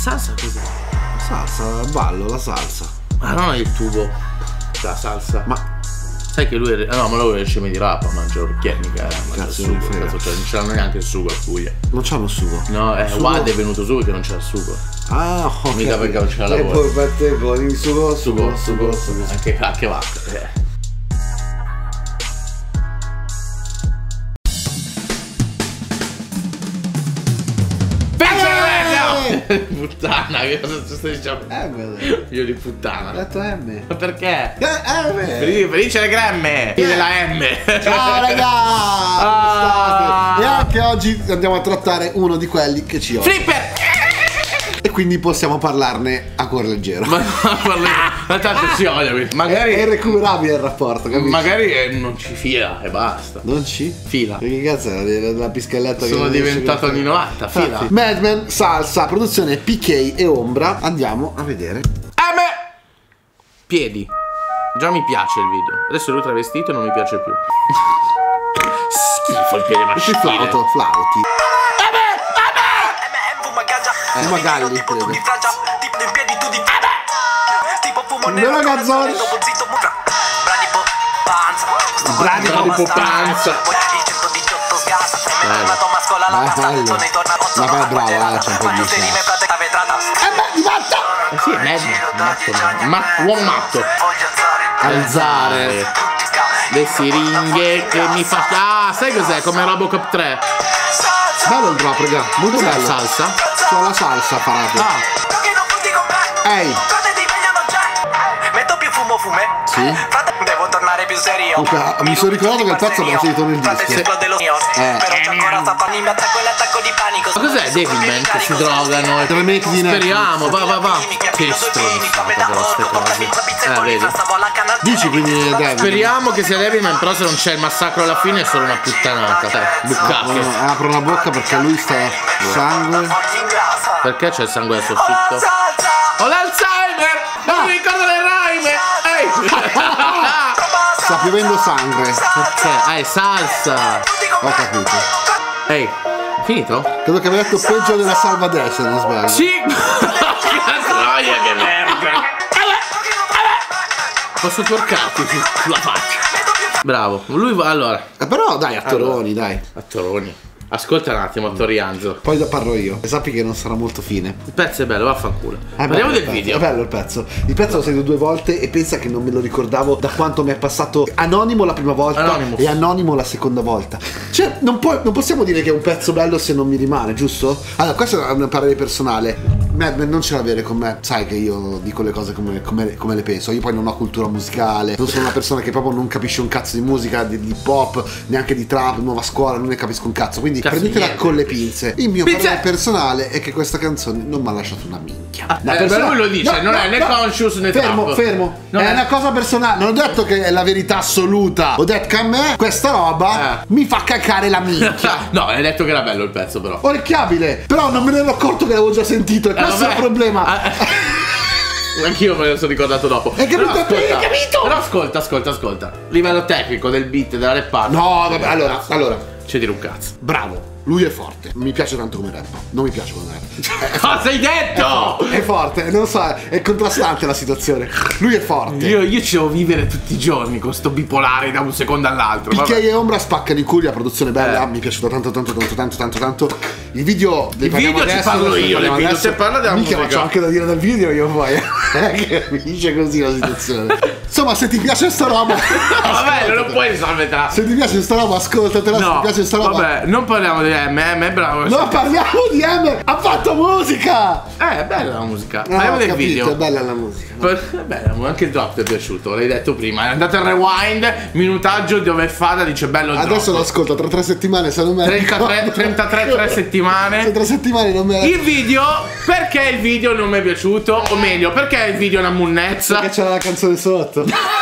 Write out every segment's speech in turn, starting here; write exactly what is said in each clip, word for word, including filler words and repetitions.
salsa cos'è? La salsa, il ballo, la salsa. Ma non è il tubo, la salsa. Ma sai che lui è... no, ma lui è scemi di rapa, mangia orecchieri, mica mangia il Cazzo, sugo, mi frega. cazzo, cioè, non c'hanno neanche il sugo al Puglia. non c'hanno sugo. No, eh, Sugo? Wad è venuto su perché non c'è il sugo. Ah, ok. Mica perché non c'è la E lavoro. poi per te con il sugo, Sugo, sugo, sugo, sugo. anche, anche va. Eh. Puttana, che cosa stai dicendo? Eh, beh, Figlio di puttana. ho detto M. Ma perché? Eh, M. Felice, felice le gremme! Figli della M! Ciao raga! Ah. Come state? E anche oggi andiamo a trattare uno di quelli che ci odia. Flipper! E quindi possiamo parlarne a cuore leggero. Ma, ma tanto si odia, quindi. Magari, È irrecuperabile il rapporto, capito? magari eh, non ci fila e basta. Non ci? Fila. Che cazzo è la, la pischelletta? Sono che diventato anni novanta, fila. Infatti, Mad Men, salsa, produzione P K e Ombra. Andiamo a vedere. A me! Piedi. Già mi piace il video. Adesso lui travestito non mi piace più. Schifo il piede Questi maschile. flauto, flauti. Fuma galli, credo. Nella gazzone. Brani Brani po' panza. Bello. Ma poi è bravo, eh, c'è un po' di Eh sì, è meglio. Matto, ma uomo matto. Alzare le siringhe che mi fa. Ah, sai cos'è? Come Robocop tre. Bello il drop, raga. Molto Cos'è la bello. salsa? C'ho la salsa parato. Ah, Ehi. Metto più fumo fume. Sì. Devo tornare più serio. Comunque, mi sono ricordato che il pezzo abbiamo sentito nel disco. Si esplode lo mio. Eh. Però c'è ancora Satani, mi attacco e l'attacco di panico. ma cos'è Devilman che si drogano? Il remake di Netflix. Speriamo, va va va. Che stronzata però ste cose. Eh, vedi. Dici quindi è Devil. Speriamo che sia Devilman, però se non c'è il massacro alla fine è solo una puttanata. Dai, bucate. Apro, apro la bocca perché lui sta sangue. Perché c'è il sangue al soffitto? Ho l'Alzheimer! Non mi ricordo le rime! Ehi! Sta piovendo sangue. Perché? Ah, è salsa! Ho capito. Ehi, è finito? Credo che abbia detto peggio della salvadere, se non sbaglio. Sì! Che troia, che merda! Posso twerkarti sulla faccia? Bravo, lui va allora. Eh, però dai, attoroni, dai. Attoroni. Ascolta un attimo, Attorianzo. Poi parlo io. E sappi che non sarà molto fine. Il pezzo è bello, vaffanculo. È Parliamo bello del il pezzo, video. È bello il pezzo. Il pezzo l'ho sentito due volte e pensa che non me lo ricordavo da quanto mi è passato anonimo la prima volta Anonymous. e anonimo la seconda volta. Cioè, non, può, non possiamo dire che è un pezzo bello se non mi rimane, giusto? Allora, questo è un parere personale. Mad Men non ce l'avere con me. Sai che io dico le cose come, come, come le penso. Io poi non ho cultura musicale. Non sono una persona che proprio non capisce un cazzo di musica, di, di pop, neanche di trap, nuova scuola, non ne capisco un cazzo. Quindi Cazzo prendetela niente. con le pinze. Il mio Pinze! parere personale è che questa canzone non mi ha lasciato una minchia. Ah, Una eh, persona- lui lo dice, non è né conscious né Fermo, trap. fermo. Non è, è- una cosa personale. Non ho detto che è la verità assoluta. Ho detto che a me questa roba Eh. mi fa cacare la minchia. No, hai detto che era bello il pezzo però. Orecchiabile. Però non me ne ero accorto che l'avevo già sentito. E Eh, questo è vabbè. il problema. Ah, anch'io me ne sono ricordato dopo. Hai capito? Però ascolta, Hai capito? Però ascolta, ascolta, ascolta. Livello tecnico del beat, della rappata. No, vabbè, allora, allora. C'è dire un cazzo. Bravo. Lui è forte. Mi piace tanto come rappa. Non mi piace come rappa. Cosa hai detto? È forte, non so, è contrastante la situazione. Lui è forte. Io, io ci devo vivere tutti i giorni con sto bipolare da un secondo all'altro. P K vabbè. e Ombra spaccano i culi, la produzione è bella, Eh. mi è piaciuta tanto tanto tanto tanto tanto tanto. Il video ne Il parliamo video ci adesso, parlo ne io, parliamo del video, adesso. te parla della Minchia, ma musica. c'ho anche da dire del video io poi. Che finisce così la situazione. Insomma, se ti piace sta roba, Vabbè, non lo puoi risolverla. se ti piace sta roba, ascoltatela, se ti No, piace sta roba. vabbè, non parliamo di M, M è bravo. No, parliamo di M, ha fatto musica! Eh, è bella la musica. No, Parliamo ho del capito, video. è bella la musica. È bello, anche il drop ti è piaciuto, l'hai detto prima. È andato al rewind, minutaggio dove Fada dice bello il Adesso drop. lo ascolto tra tre settimane, se non me la trentatré, ricordo. trentatré, tre settimane. Se tre settimane non me la Il video, perché il video non mi è piaciuto? O meglio, perché il video è una munnezza? Perché c'era la canzone sotto.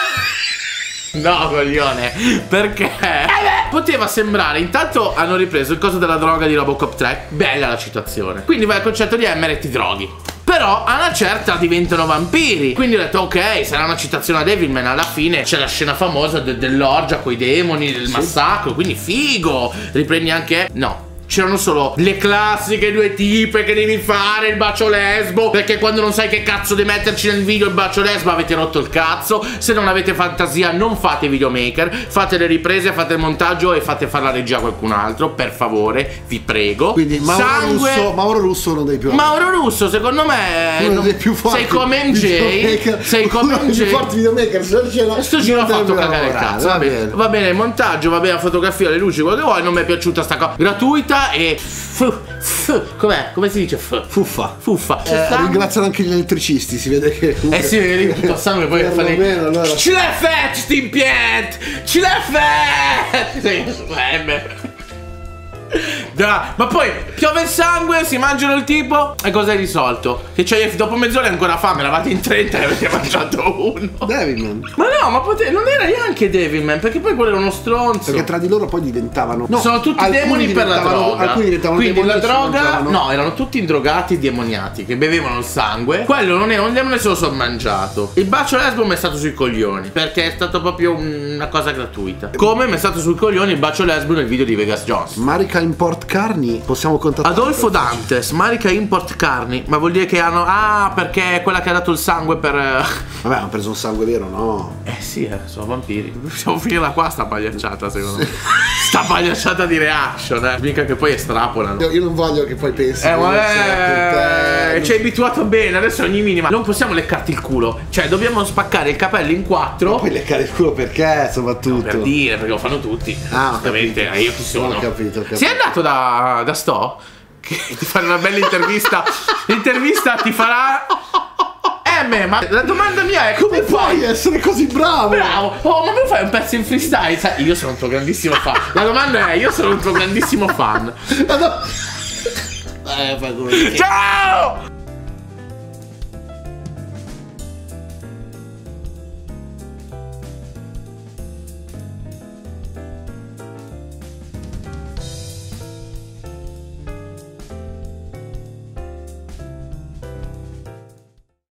No, coglione. Perché poteva sembrare, intanto hanno ripreso il coso della droga di Robocop tre. Bella la citazione. Quindi vai al concetto di Emmer e ti droghi. Però a una certa diventano vampiri. Quindi ho detto ok, sarà una citazione a Devilman. Alla fine c'è la scena famosa de- dell'orgia coi demoni, del massacro. Quindi figo. Riprendi anche... No, c'erano solo le classiche due tipe che devi fare il bacio lesbo, perché quando non sai che cazzo di metterci nel video il bacio lesbo avete rotto il cazzo. Se non avete fantasia non fate videomaker, fate le riprese, fate il montaggio e fate fare la regia a qualcun altro, per favore, vi prego. Quindi Mauro Sangue... Russo, Mauro Russo uno dei più Mauro Russo secondo me uno non... dei più forti sei come M J, sei come M J. più forti videomaker. Sto giro ha fatto cagare il cazzo. Va bene. Va bene il montaggio, va bene la fotografia, le luci, quello che vuoi. Non mi è piaciuta sta cosa gratuita e f, f, com'è? Come si dice f? Fuffa. Fuffa. Eh, ringraziano anche gli elettricisti, si vede che eh sì, vedi tutto il sangue poi fa le... bene, allora. Ce l'hai fatto sti impianti! Ce l'hai fatto! Sì, da, ma poi piove il sangue, si mangiano il tipo e cosa hai risolto? Che c'hai dopo mezz'ora ancora fame, eravate in trenta e avete mangiato uno. Devilman. Ma no, ma pote- non era neanche Devilman, perché poi quello era uno stronzo. Perché tra di loro poi diventavano no, sono tutti demoni per la droga. Alcuni diventavano quindi demoni la droga, no, erano tutti indrogati, demoniati, che bevevano il sangue. Quello non era un demone, se lo sono mangiato. Il bacio lesbo mi è stato sui coglioni, perché è stato proprio una cosa gratuita. Come mi è stato sui coglioni il bacio lesbo nel video di Vegas Jones. Marica Import Carni, possiamo contattare Adolfo Dantes, Marica Import Carni. Ma vuol dire che hanno... Ah, perché è quella che ha dato il sangue per... Vabbè, hanno preso un sangue vero, no? Eh sì, eh, sono vampiri. Possiamo finirla qua sta pagliacciata, secondo me. Sta pagliacciata di reaction, eh. Mica che poi estrapolano. Io, io non voglio che poi pensi. Eh, ma eh, ci hai abituato bene, adesso ogni minima. Non possiamo leccarti il culo. Cioè, dobbiamo spaccare il capello in quattro. Poi leccare il culo perché, soprattutto? Per dire, perché lo fanno tutti. Ah, giustamente, ho io chi sono. Ho capito, ho capito. Sei andato da, da Sto? Che ti fanno una bella intervista. L'intervista ti farà... Eh, ma la domanda mia è come, come puoi essere così bravo? Bravo. Oh, ma me lo fai un pezzo in freestyle? Sai, io sono un tuo grandissimo fan. La domanda è, io sono un tuo grandissimo fan. Eh, fa come... Ciao!